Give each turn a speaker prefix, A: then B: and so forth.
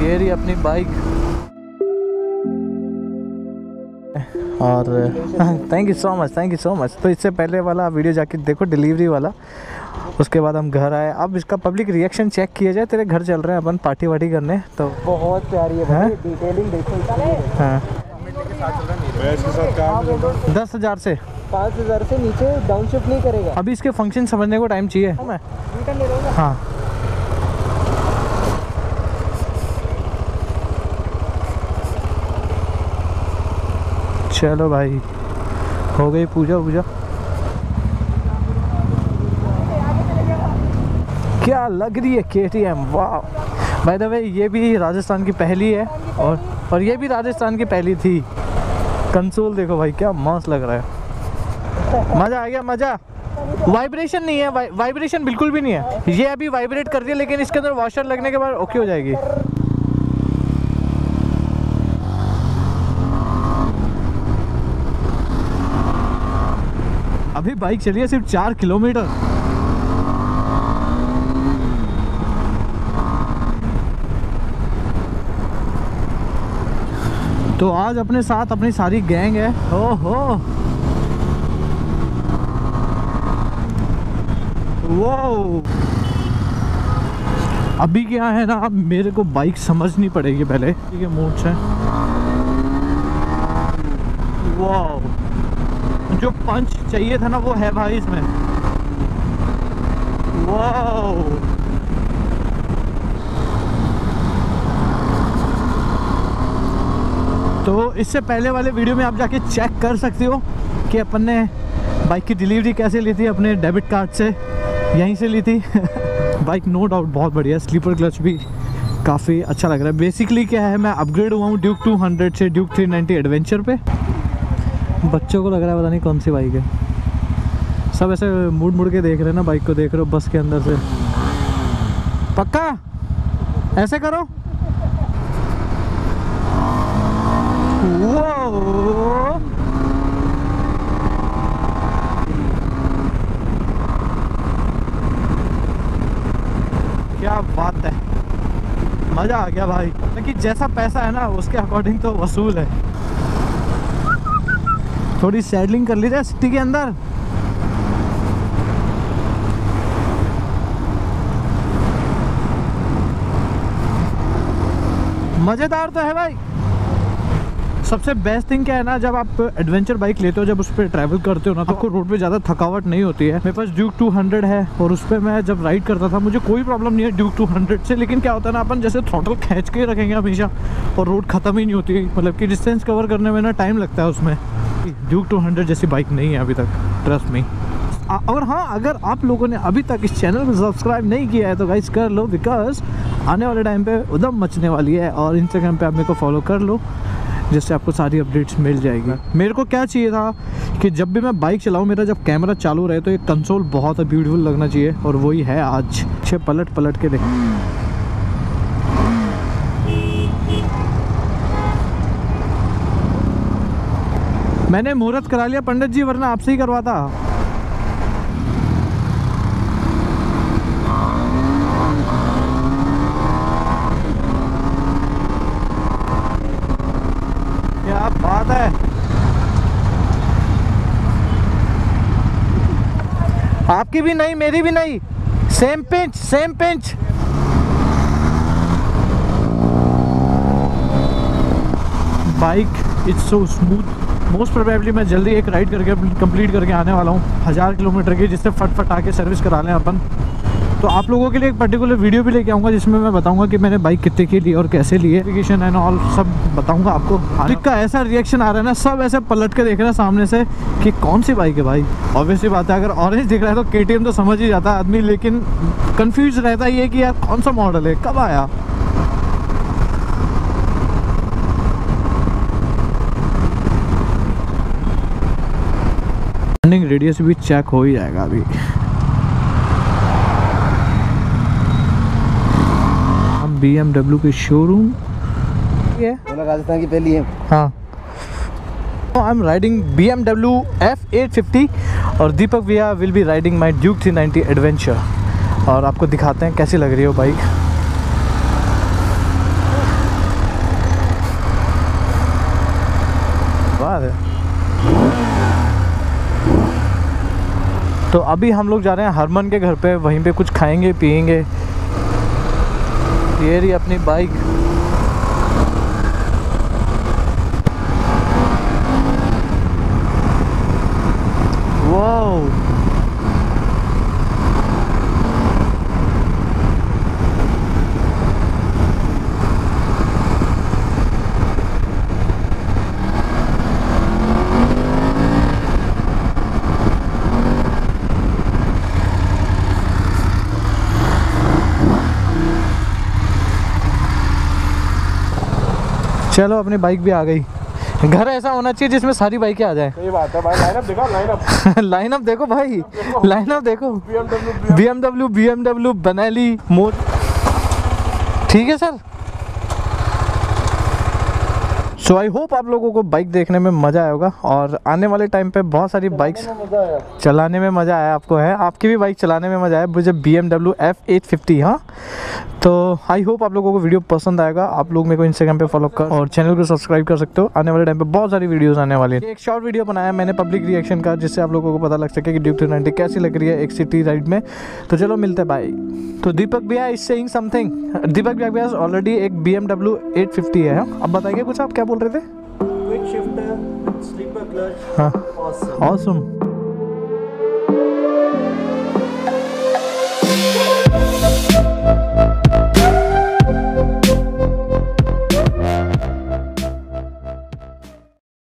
A: ये रही अपनी बाइक। और thank you so much, thank you so much. तो इससे पहले वाला वीडियो जाके देखो, डिलीवरी वाला। उसके बाद हम घर आए। अब इसका पब्लिक रिएक्शन चेक किया जाए। तेरे घर चल रहे हैं अपन पार्टी वार्टी करने, तो
B: बहुत प्यारी है भाई, डिटेलिंग देखो।
A: हाँ,
B: इसके साथ काम
A: 10,000 से
B: 5,000 से नीचे डाउन शिफ्ट नहीं करेगा।
A: अभी इसके फंक्शन समझने को टाइम चाहिए। मैं हाँ, चलो भाई, हो गई पूजा वूजा। क्या लग रही है KTM, वाह। बाय द वे ये भी राजस्थान की पहली है, और ये भी राजस्थान की पहली थी। कंसोल देखो भाई, क्या मस्त लग रहा है। मज़ा आ गया, मज़ा। वाइब्रेशन नहीं है, वाइब्रेशन बिल्कुल भी नहीं है। ये अभी वाइब्रेट कर रही है, लेकिन इसके अंदर वॉशर लगने के बाद ओके हो जाएगी। अभी बाइक चली है सिर्फ 4 किलोमीटर। तो आज अपने साथ अपनी सारी गैंग है। ओहो, वो अभी क्या है ना, मेरे को बाइक समझनी पड़ेगी पहले। ठीक है, मूड से वाह, जो पंच चाहिए था ना वो है भाई इसमें। वाह, तो इससे पहले वाले वीडियो में आप जाके चेक कर सकते हो कि अपन ने बाइक की डिलीवरी कैसे ली थी। अपने डेबिट कार्ड से यहीं से ली थी। बाइक नो डाउट बहुत बढ़िया, स्लीपर क्लच भी काफ़ी अच्छा लग रहा है। बेसिकली क्या है, मैं अपग्रेड हुआ हूँ ड्यूक 200 से ड्यूक 390 एडवेंचर पे। बच्चों को लग रहा है पता नहीं कौन सी बाइक है। सब ऐसे मुड़ मुड़ के देख रहे हैं ना, बाइक को देख रहे हो बस के अंदर से। पक्का ऐसे करो। वो क्या बात है, मज़ा आ गया भाई। लेकिन जैसा पैसा है ना उसके अकॉर्डिंग तो वसूल है। थोड़ी सैडलिंग कर ली जाए सिटी के अंदर। मज़ेदार तो है भाई। सबसे बेस्ट थिंग क्या है ना, जब आप एडवेंचर बाइक लेते हो, जब उस पर ट्रैवल करते हो ना, तो आपको रोड पे ज़्यादा थकावट नहीं होती है। मेरे पास ड्यूक 200 है और उस पर मैं जब राइड करता था मुझे कोई प्रॉब्लम नहीं है ड्यूक 200 से। लेकिन क्या होता है ना, अपन जैसे थ्रॉटल खींच के रखेंगे हमेशा और रोड ख़त्म ही नहीं होती, मतलब कि डिस्टेंस कवर करने में ना टाइम लगता है उसमें। ड्यूक 200 जैसी बाइक नहीं है अभी तक, ट्रस्ट मी। और हाँ, अगर आप लोगों ने अभी तक इस चैनल को सब्सक्राइब नहीं किया है तो गाइस कर लो, बिकॉज आने वाले टाइम पे उधम मचने वाली है। और इंस्टाग्राम पे आप मेरे को फॉलो कर लो, जिससे आपको सारी अपडेट्स मिल जाएगी। मेरे को क्या चाहिए था कि जब भी मैं बाइक चलाऊँ, मेरा जब कैमरा चालू रहे तो ये कंसोल बहुत ब्यूटीफुल लगना चाहिए, और वही है आज। अच्छे पलट पलट के देख। मैंने मुहूर्त करा लिया पंडित जी, वरना आपसे ही करवाता। क्या बात है, आपकी भी नहीं मेरी भी नहीं, same pinch same pinch. Bike it's so smooth. Most probably मैं जल्दी एक राइड करके कंप्लीट करके आने वाला हूँ 1000 किलोमीटर की, जिससे फट आके सर्विस करा लें अपन। तो आप लोगों के लिए एक पर्टिकुलर वीडियो भी लेके आऊँगा जिसमें मैं बताऊँगा कि मैंने बाइक कितने की ली और कैसे ली है, एप्लीकेशन एंड ऑल सब बताऊँगा आपको। बाइक का ऐसा रिएक्शन आ रहा है ना, सब ऐसे पलट के देख रहे हैं सामने से कि कौन सी बाइक है भाई। ऑब्वियसली बात है, अगर ऑरेंज दिख रहा है तो KTM तो समझ ही जाता है आदमी, लेकिन कन्फ्यूज रहता है ये कि यार कौन सा मॉडल है, कब आया। टर्निंग रेडियस भी चेक हो ही जाएगा अभी। हम BMW के शोरूम ये
B: राजस्थान की पहली है।
A: हाँ, I am riding BMW F850 और दीपक भैया will be riding my Duke 390 adventure. और आपको दिखाते हैं कैसी लग रही है वो बाइक। तो अभी हम लोग जा रहे हैं हरमन के घर पे, वहीं पे कुछ खाएंगे पिएंगे। ये रही अपनी बाइक। वाओ, चलो अपनी बाइक भी आ गई। घर ऐसा होना चाहिए जिसमें सारी बाइकें आ जाए।
B: सही बात है भाई। लाइनअप देखो, लाइनअप
A: लाइनअप देखो भाई, लाइनअप देखो। BMW Benelli mode. ठीक है सर। सो आई होप आप लोगों को बाइक देखने में मज़ा आया होगा, और आने वाले टाइम पे बहुत सारी बाइक्स चलाने में मज़ा आया आपको, है आपकी भी बाइक चलाने में मज़ा आया मुझे, BMW F850। हाँ, तो आई होप आप लोगों को वीडियो पसंद आएगा। आप लोग मेरे को इंस्टाग्राम पे फॉलो कर और चैनल को सब्सक्राइब कर सकते हो। आने वाले टाइम पे बहुत सारी वीडियोस आने वाली है। एक शॉर्ट वीडियो बनाया मैंने पब्लिक रिएक्शन का, जिससे आप लोगों को पता लग सके कि ड्यूक 390 कैसी लग रही है एक सिटी राइड में। तो चलो मिलते हैं, बाय। तो दीपक भैया इज सेइंग समथिंग। दीपक भैया ऑलरेडी एक BMW 850 है। अब बताइए कुछ, आप क्या बोल रहे थे?
B: क्विक शिफ्टर, स्लीपर क्लच,
A: हाँ,
B: ऑसम।
A: ऑसम।